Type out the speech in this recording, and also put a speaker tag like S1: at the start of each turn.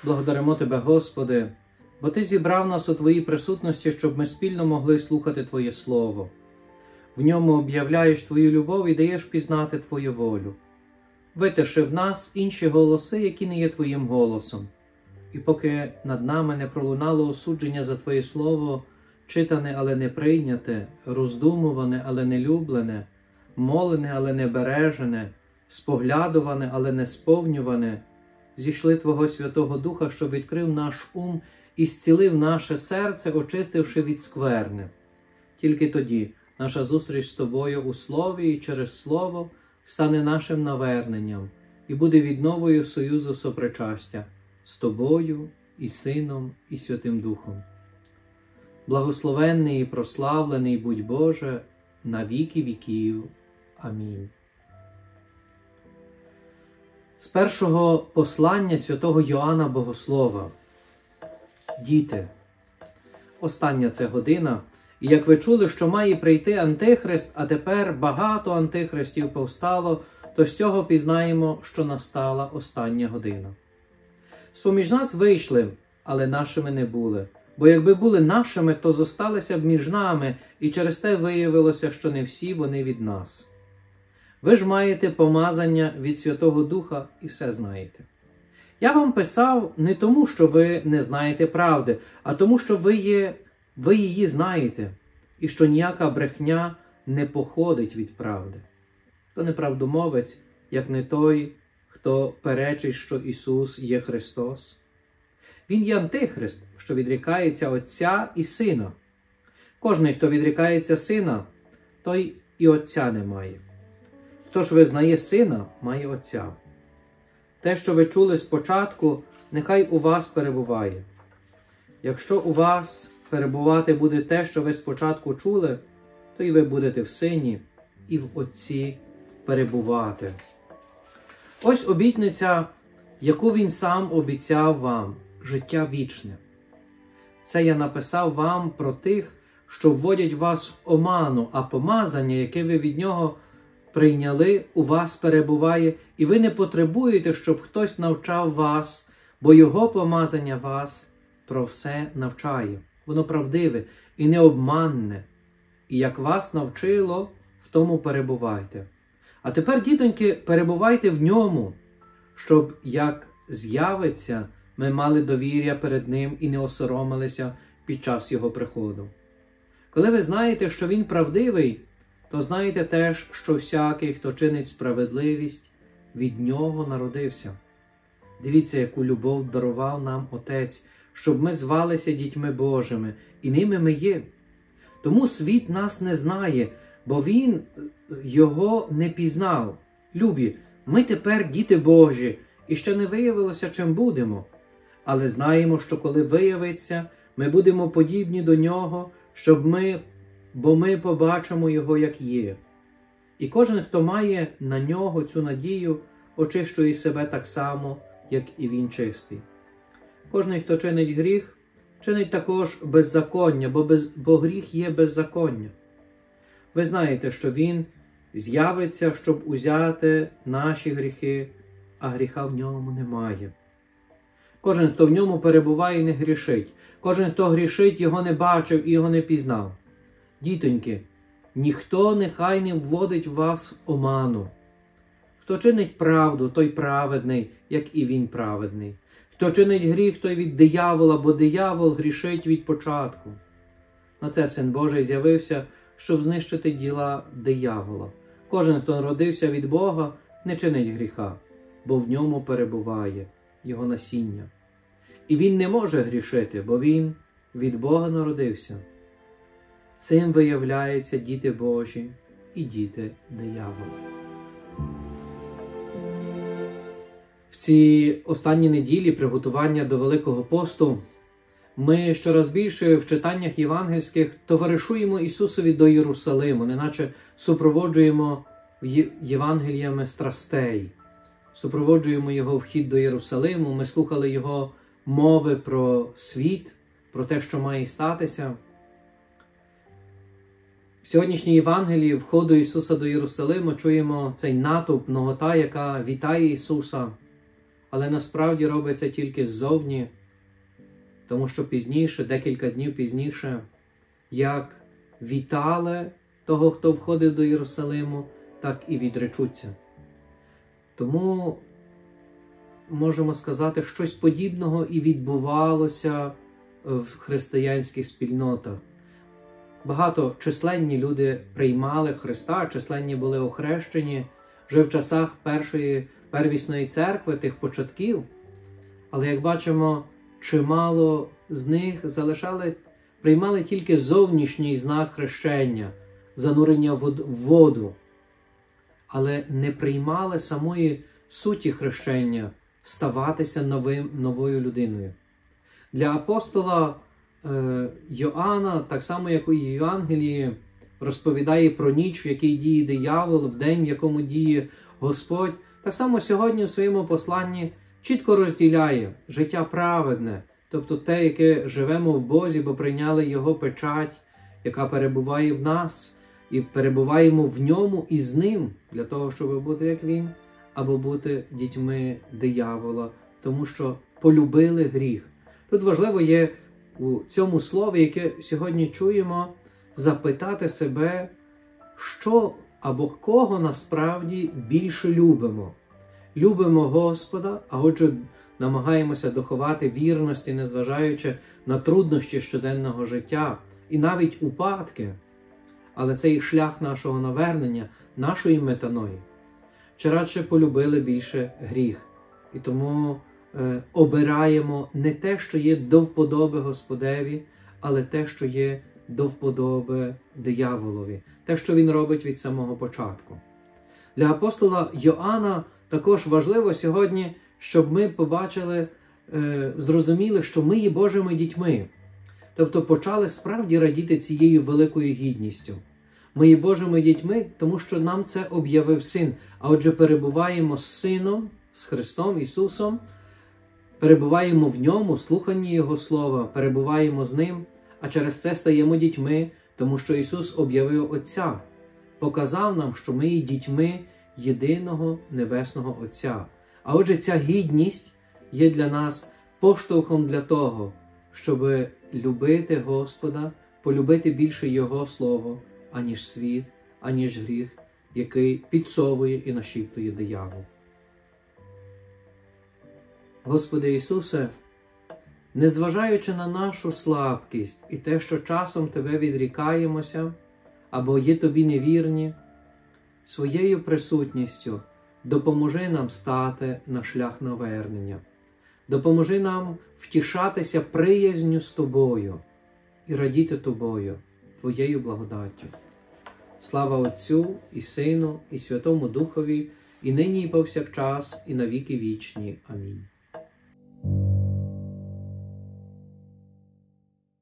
S1: Благодаримо Тебе, Господи, бо Ти зібрав нас у Твоїй присутності, щоб ми спільно могли слухати Твоє Слово. В ньому об'являєш Твою любов і даєш пізнати Твою волю. Витиши в нас інші голоси, які не є Твоїм голосом. І поки над нами не пролунало осудження за Твоє Слово, читане, але не прийняте, роздумуване, але не люблене, молене, але не бережене, споглядуване, але не сповнюване, зійшли Твого Святого Духа, щоб відкрив наш ум і зцілив наше серце, очистивши від скверни. Тільки тоді наша зустріч з Тобою у Слові і через Слово стане нашим наверненням і буде відновою союзу сопричастя з Тобою і Сином і Святим Духом. Благословенний і прославлений будь Боже на віки віків. Амінь. З першого послання святого Йоанна Богослова. Діти, остання це година, і як ви чули, що має прийти Антихрист, а тепер багато антихристів повстало, то з цього пізнаємо, що настала остання година. З-поміж нас вийшли, але нашими не були. Бо якби були нашими, то зосталися б між нами, і через те виявилося, що не всі вони від нас. Ви ж маєте помазання від Святого Духа і все знаєте. Я вам писав не тому, що ви не знаєте правди, а тому, що ви її знаєте, і що ніяка брехня не походить від правди. Хто неправдомовець, як не той, хто перечить, що Ісус є Христос. Він є Антихрист, що відрікається Отця і Сина. Кожний, хто відрікається Сина, той і Отця не має. Хто ж визнає Сина, має Отця. Те, що ви чули спочатку, нехай у вас перебуває. Якщо у вас перебувати буде те, що ви спочатку чули, то і ви будете в Сині і в Отці перебувати. Ось обітниця, яку Він сам обіцяв вам – життя вічне. Це я написав вам про тих, що вводять вас в оману, а помазання, яке ви від Нього прийняли, у вас перебуває, і ви не потребуєте, щоб хтось навчав вас, бо Його помазання вас про все навчає. Воно правдиве і необманне. І як вас навчило, в тому перебувайте. А тепер, дітоньки, перебувайте в ньому, щоб, як з'явиться, ми мали довір'я перед Ним і не осоромилися під час Його приходу. Коли ви знаєте, що Він правдивий, то знаєте теж, що всякий, хто чинить справедливість, від Нього народився. Дивіться, яку любов дарував нам Отець, щоб ми звалися дітьми Божими, і ними ми є. Тому світ нас не знає, бо він Його не пізнав. Любі, ми тепер діти Божі, і ще не виявилося, чим будемо. Але знаємо, що коли виявиться, ми будемо подібні до Нього, бо ми побачимо Його, як є. І кожен, хто має на Нього цю надію, очищує себе так само, як і Він чистий. Кожен, хто чинить гріх, чинить також беззаконня, бо гріх є беззаконня. Ви знаєте, що Він з'явиться, щоб узяти наші гріхи, а гріха в Ньому немає. Кожен, хто в Ньому перебуває, не грішить. Кожен, хто грішить, Його не бачив і Його не пізнав. Дітоньки, ніхто нехай не вводить вас в оману. Хто чинить правду, той праведний, як і Він праведний. Хто чинить гріх, той від диявола, бо диявол грішить від початку. На це Син Божий з'явився, щоб знищити діла диявола. Кожен, хто народився від Бога, не чинить гріха, бо в ньому перебуває Його насіння. І він не може грішити, бо він від Бога народився. Цим виявляються діти Божі і діти диявола. В ці останні неділі приготування до Великого посту ми щораз більше в читаннях євангельських товаришуємо Ісусові до Єрусалиму, неначе супроводжуємо Євангеліями страстей, супроводжуємо Його вхід до Єрусалиму, ми слухали Його мови про світ, про те, що має статися. В сьогоднішній Євангелії входу Ісуса до Єрусалиму чуємо цей натовп, нагота, яка вітає Ісуса. але насправді робиться тільки ззовні, тому що пізніше, декілька днів пізніше, як вітали того, хто входив до Єрусалиму, так і відречуться. Тому можемо сказати, щось подібного і відбувалося в християнських спільнотах. Багато численні люди приймали Христа, численні були охрещені вже в часах першої первісної церкви, тих початків. Але, як бачимо, чимало з них приймали тільки зовнішній знак хрещення, занурення в воду, але не приймали самої суті хрещення, ставатися новою людиною. Для апостола Йоанна, так само як і в Євангелії, розповідає про ніч, в якій діє диявол, в день, в якому діє Господь. Так само сьогодні у своєму посланні чітко розділяє життя праведне, тобто те, яке живемо в Бозі, бо прийняли Його печать, яка перебуває в нас, і перебуваємо в Ньому і з Ним, для того, щоб бути як Він, або бути дітьми диявола, тому що полюбили гріх. Тут важливо є у цьому слові, яке сьогодні чуємо, запитати себе, що або кого насправді більше любимо. Любимо Господа, а отже намагаємося доховати вірності, незважаючи на труднощі щоденного життя і навіть упадки. Але це і шлях нашого навернення, нашої метаної. Чи радше полюбили більше гріх. І тому обираємо не те, що є до вподоби Господеві, але те, що є до вподоби дияволові. Те, що він робить від самого початку. Для апостола Йоанна також важливо сьогодні, щоб ми побачили, зрозуміли, що ми є Божими дітьми. Тобто почали справді радіти цією великою гідністю. Ми є Божими дітьми, тому що нам це об'явив Син. А отже, перебуваємо з Сином, з Христом Ісусом, перебуваємо в Ньому, слуханні Його Слова, перебуваємо з Ним, а через це стаємо дітьми, тому що Ісус об'явив Отця, показав нам, що ми є дітьми єдиного Небесного Отця. А отже, ця гідність є для нас поштовхом для того, щоб любити Господа, полюбити більше Його Слово, аніж світ, аніж гріх, який підсовує і нашіптує диявол. Господи Ісусе, незважаючи на нашу слабкість і те, що часом Тебе відрікаємося, або є Тобі невірні, своєю присутністю допоможи нам стати на шлях навернення. Допоможи нам втішатися приязнью з Тобою і радіти Тобою, Твоєю благодаттю. Слава Отцю і Сину, і Святому Духові, і нині, і повсякчас, і на віки вічні. Амінь.